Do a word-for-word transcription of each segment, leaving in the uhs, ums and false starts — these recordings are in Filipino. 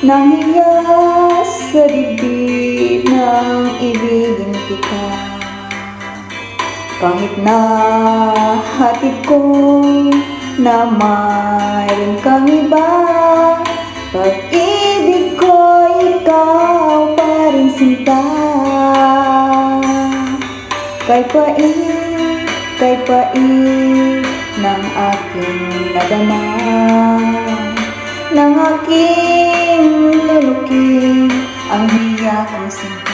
Nanghiyas sa dibdib ng ibigin kita. Kahit na hatid ko na mayroon kang iba, pag-ibig ko ikaw pa rin sinta. Kay pait, kay pait ng aking nadama, ng aking lulukin ang hiya kong sinta.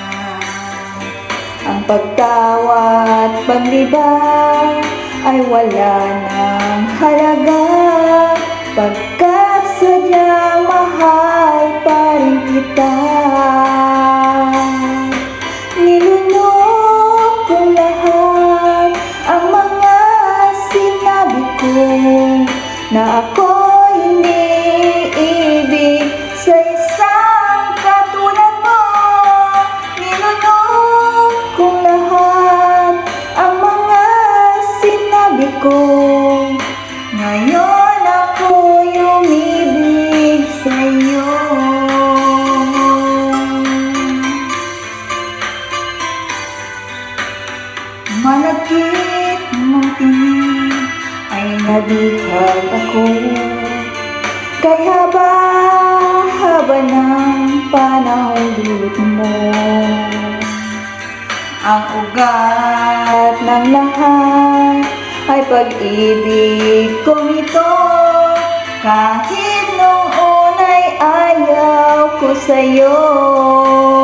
Ang pagtawa at paglibang ay wala ng halaga, pagkat sadyang mahal pa rin kita. Nilunok ko lahat ang mga sinabi ko na ako hindi ibig sa isang katulad mo. Nilunok ko lahat ang mga sinabi ko. Ngayon ako'y umibig sa'yo. Malagkit mong tingin ay nabihag ako, kay haba-haba ng panahon dulot mo. Ang ugat ng lahat ay pag-ibig kong ito, kahit nung una'y ayaw ko sa'yo.